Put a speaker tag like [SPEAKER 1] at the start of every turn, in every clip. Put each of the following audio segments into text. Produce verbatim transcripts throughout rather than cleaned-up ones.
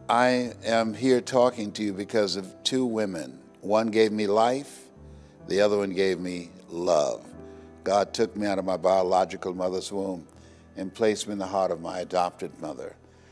[SPEAKER 1] I am here talking to you because of two women. One gave me life, the other one gave me love. God took me out of my biological mother's womb and placed me in the heart of my adopted mother.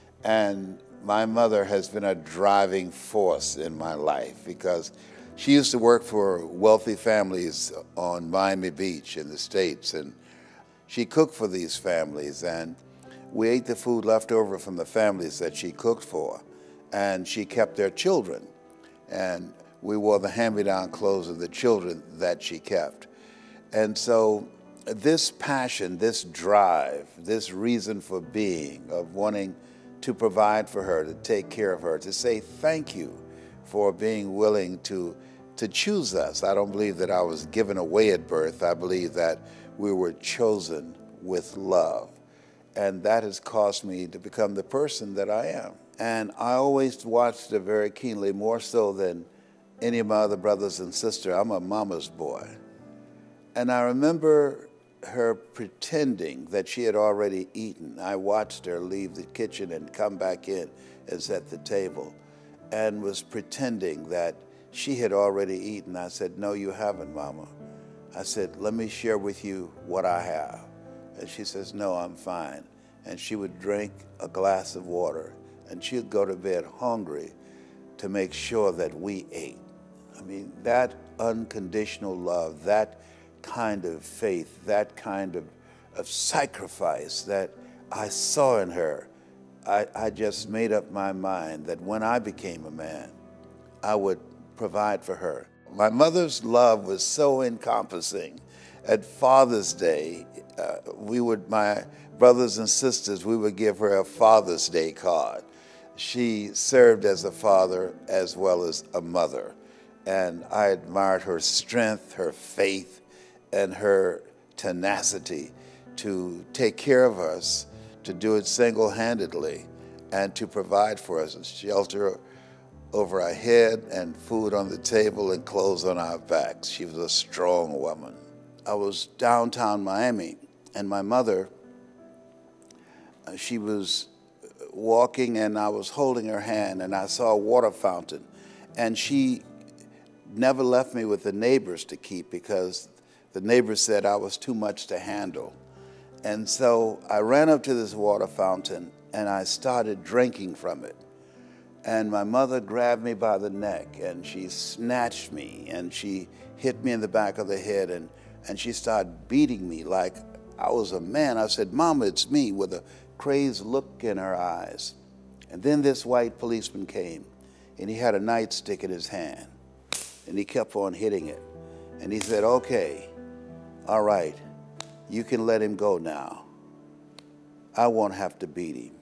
[SPEAKER 1] And my mother has been a driving force in my life because she used to work for wealthy families on Miami Beach in the States, and she cooked for these families, and we ate the food left over from the families that she cooked for, and she kept their children, and we wore the hand-me-down clothes of the children that she kept. And so this passion, this drive, this reason for being, of wanting to provide for her, to take care of her, to say thank you for being willing to, to choose us. I don't believe that I was given away at birth. I believe that we were chosen with love. And that has caused me to become the person that I am. And I always watched her very keenly, more so than any of my other brothers and sisters. I'm a mama's boy. And I remember her pretending that she had already eaten. I watched her leave the kitchen and come back in and set the table, and was pretending that she had already eaten. I said, "No, you haven't, Mama." I said, "Let me share with you what I have." And she says, "No, I'm fine." And she would drink a glass of water, and she'd go to bed hungry to make sure that we ate. I mean, that unconditional love, that kind of faith, that kind of, of sacrifice that I saw in her, I, I just made up my mind that when I became a man, I would provide for her. My mother's love was so encompassing. At Father's Day, uh, we would, my brothers and sisters, we would give her a Father's Day card. She served as a father as well as a mother. And I admired her strength, her faith, and her tenacity to take care of us, to do it single-handedly, and to provide for us shelter over our head and food on the table and clothes on our backs. She was a strong woman. I was downtown Miami, and my mother, uh, she was walking, and I was holding her hand, and I saw a water fountain, and she never left me with the neighbors to keep because the neighbors said I was too much to handle. And so I ran up to this water fountain and I started drinking from it. And my mother grabbed me by the neck and she snatched me and she hit me in the back of the head, and, and she started beating me like I was a man. I said, "Mama, it's me," with a crazed look in her eyes. And then this white policeman came and he had a nightstick in his hand and he kept on hitting it. And he said, "Okay, all right, you can let him go now. I won't have to beat him."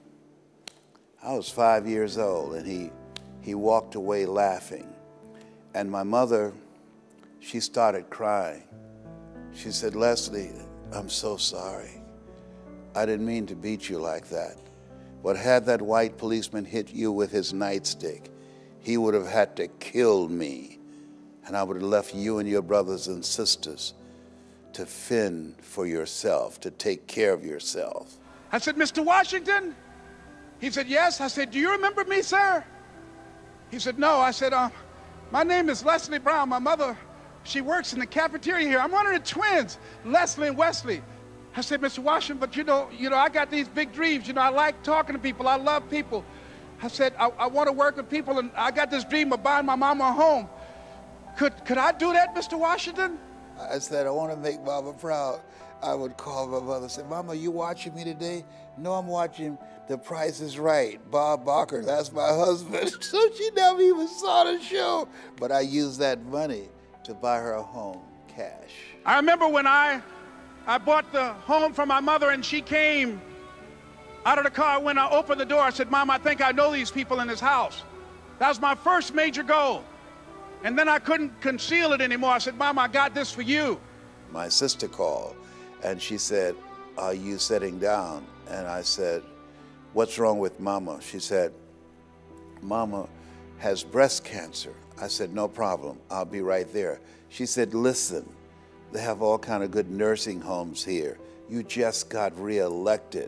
[SPEAKER 1] I was five years old, and he, he walked away laughing. And my mother, she started crying. She said, "Leslie, I'm so sorry. I didn't mean to beat you like that. But had that white policeman hit you with his nightstick, he would have had to kill me, and I would have left you and your brothers and sisters to fend for yourself, to take care of yourself."
[SPEAKER 2] I said, "Mister Washington?" He said, "Yes." I said, "Do you remember me, sir?" He said, "No." I said, um, "My name is Leslie Brown. My mother, she works in the cafeteria here. I'm one of the twins, Leslie and Wesley." I said, "Mister Washington, but you know, you know, I got these big dreams. You know, I like talking to people. I love people." I said, I, I want to work with people, and I got this dream of buying my mama a home. Could, could I do that, Mister Washington?"
[SPEAKER 1] I said, "I want to make Mama proud." I would call my mother and say, "Mama, you watching me today?" "No, I'm watching The Price is Right. Bob Barker, that's my husband." So she never even saw the show. But I used that money to buy her a home, cash.
[SPEAKER 2] I remember when I, I bought the home for my mother, and she came out of the car. When I opened the door, I said, "Mom, I think I know these people in this house." That was my first major goal. And then I couldn't conceal it anymore. I said, "Mom, I got this for you."
[SPEAKER 1] My sister called, and she said, "Are you sitting down?" And I said, "What's wrong with Mama?" She said, "Mama has breast cancer." I said, "No problem. I'll be right there." She said, "Listen, they have all kind of good nursing homes here. You just got reelected.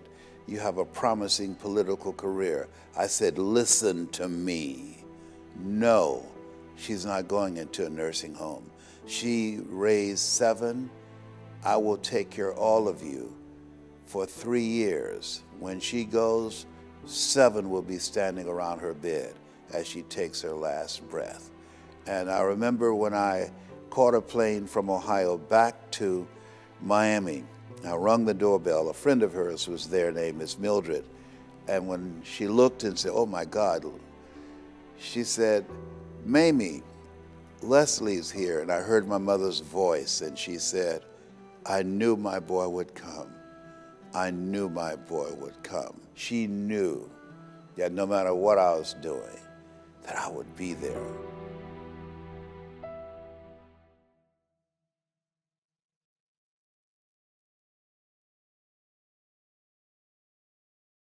[SPEAKER 1] you have a promising political career. I said, listen to me. No, she's not going into a nursing home. She raised seven. I will take care of all of you for three years. When she goes, seven will be standing around her bed as she takes her last breath. And I remember when I caught a plane from Ohio back to Miami, I rung the doorbell. A friend of hers was there named Miss Mildred. And when she looked and said, oh my God, she said, Mamie, Leslie's here. And I heard my mother's voice and she said, I knew my boy would come. I knew my boy would come. She knew that no matter what I was doing, that I would be there.